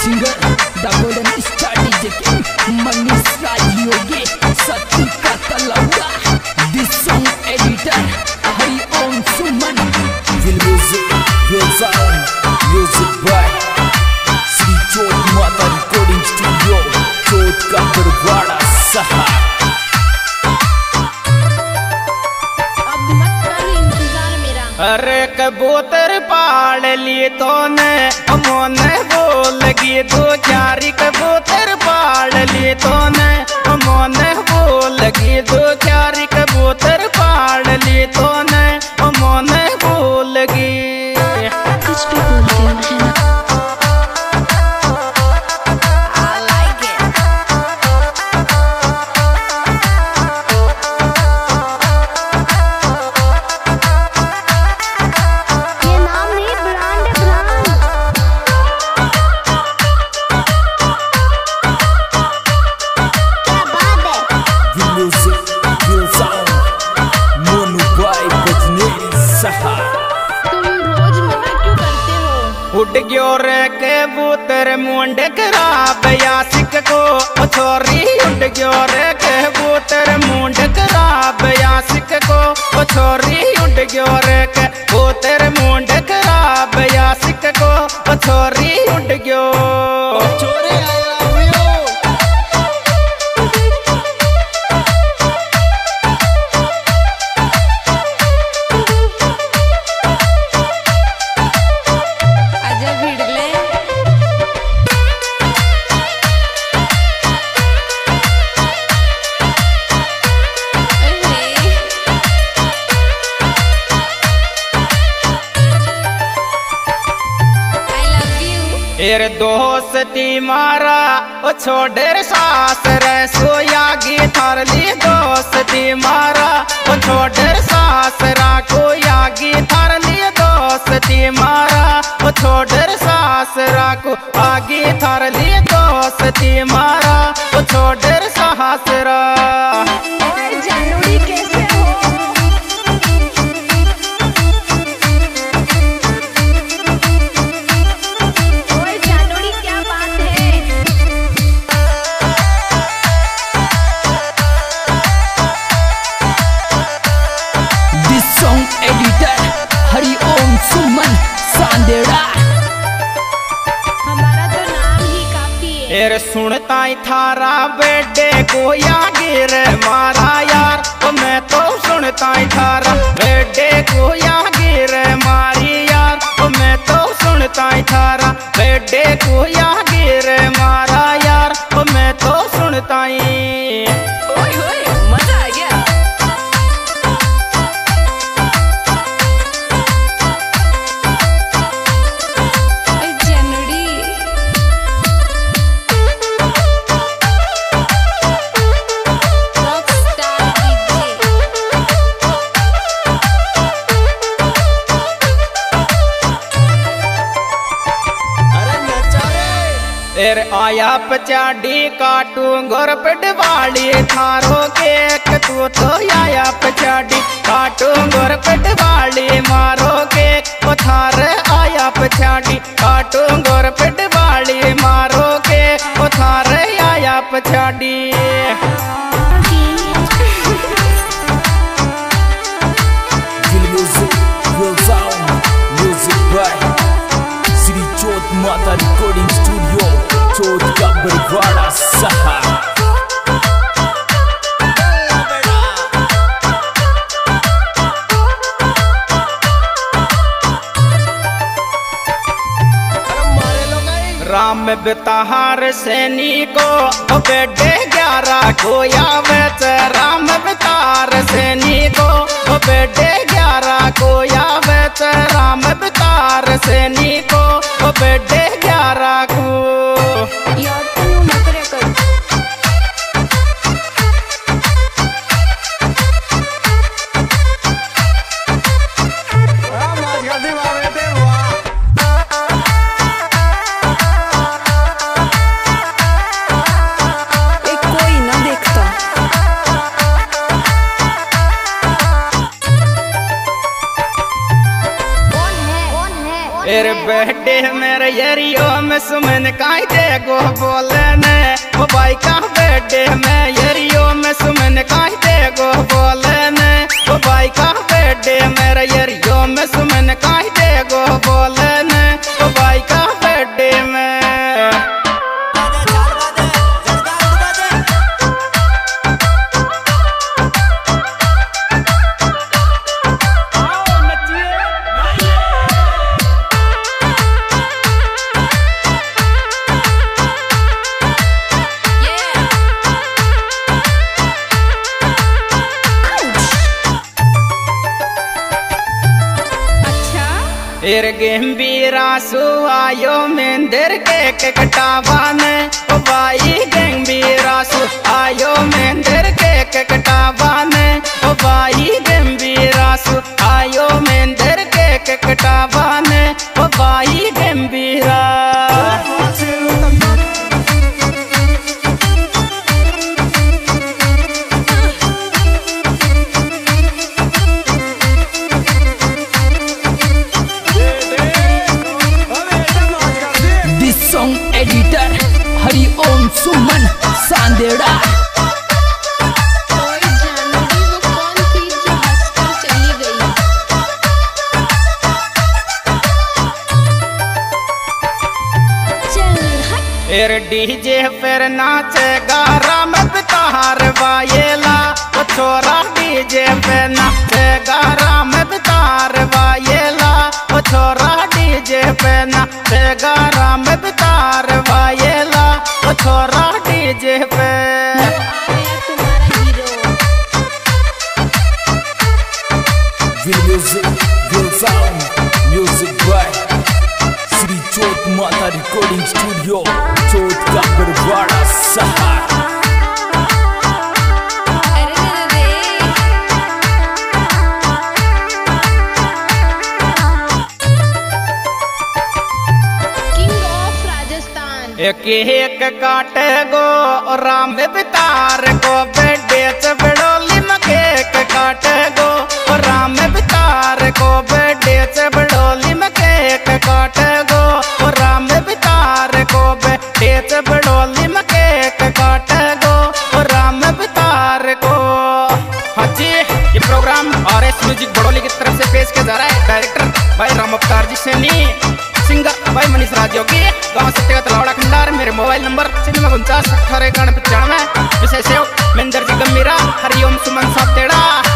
Singer the golden star DJ king Manish Raj Yogi Satti का Talauda this song editor Hari Om Suman दिल music दिल sound music by Shri चोट माता रिकॉर्डिंग स्टूडियो चोट का बरवाड़ा सहा। अरे कबूतर पाल लिए तो ने मोन बोल गी दो चारी कबूतर पाल लिए तो ने मोन बोल गी दो चारी कबूतर पाल लिए तो ने मोन बोल गी कुछ भी बोलते हो है ना। उड़ गयो रे कबूतर मुंड खराब यासिक को छोरी उड़ गयो रे कबूतर मुंड खराब यासिक को छोरी उड़ गयो रे कबूतर मुंड खराब यासिक को छोरी उड़ गयो तेरे दोस्ती मारा ओ छोड़े सास रे सोयागी थार ली दोस्ती मारा ओ छोड़े सास रा को यागी थार ली दोस्ती मारा ओ छोड़े सास रा को आगी थार ली दोस्ती मारा ओ छोड़े सास रा। एडिटर हरि ओम सुमन सांदेड़ा हमारा तो नाम ही काफी है। सुनता ही थारा बेटे को या गिर मारा यार तो मैं तो सुनता ही थारा बेटे को या गिर मारी यार तो मैं तो सुनता ही थारा बेटे को या गिर मारा यार तो मैं तो सुनता ही। मजा आ गया। आया पचाड़ी काटू गोर पिटवाड़ी थारो केक तू तो आया पचाड़ी काटू गोर पिटवाड़ी मारो केक वो थार आया पचाड़ी काटू गोर पिटवाड़ी मारो केक वो थार आया पचाड़ी। श्री चोट माता रिकॉर्डिंग स्टूडियो चोट का बरवाड़ा सहा। राम बिताहार सैनी को बेटे 11 को यावत राम बितार सैनी को बेटे 11 को यावत राम बितार सैनी को बेटे 11 को यार तू नखरे कर। कोई ना देखता। तेरे बर्थडे मेरे यरियो में सुमन काई दे गो बोले ने ओ भाई का बर्थडे में यरियो में सुमन काई दे गो बोले ने ओ भाई का बर्थडे मेरे यरियो में सुमन काई दे गो बोले ने ओ भाई का बर्थडे में एर गंभीरा सुआयो मेंदर के कटावाने ओ भाई गंभीरा सुआयो मेंदर के कटावाने ओ भाई गंभीरा सुआयो मेंदर के कटावाने ओ भाई गंभीरा एडिटर हरिओम सुमन सांदेड़ा। और जानवी वो कौन थी जो हंसकर चली गई? चल हट। एर डीजे पर नाचेगा राम बितार वायेला ओ छोरा डीजे पे नाचेगा राम बितार वायेला ओ छोरा डीजे पे नाचेगा राम बितार वायेला ओ छोरा डीजे पे आया तुम्हारा hero. Will music, will sound, music by Sri Chot Mata Recording Studio, Chot का बरवाड़ा सहार। अरे रे किंग ऑफ राजस्थान। एक एक काटे गो राम बितार को बेडे चबड़ोली में केक काटे गो राम बितार को बेडे चबड़ोली में केक काटे गो राम बितार को बेडे चबड़ोली में केक काटे गो राम बितार को। हाँ जी, ये प्रोग्राम RS म्यूजिक बड़ोली की तरफ से पेश किया जा रहा है। डायरेक्टर भाई राम अवतार जी सैनी, सिंगर भाई मनीष राज योगी, गाँव सत्य तलावड़ा खंडार। मेरे मोबाइल नंबर 49 18 91 95। विशेष महेंद्र जी गंभीरा, हरिओम सुमन सांदेड़ा।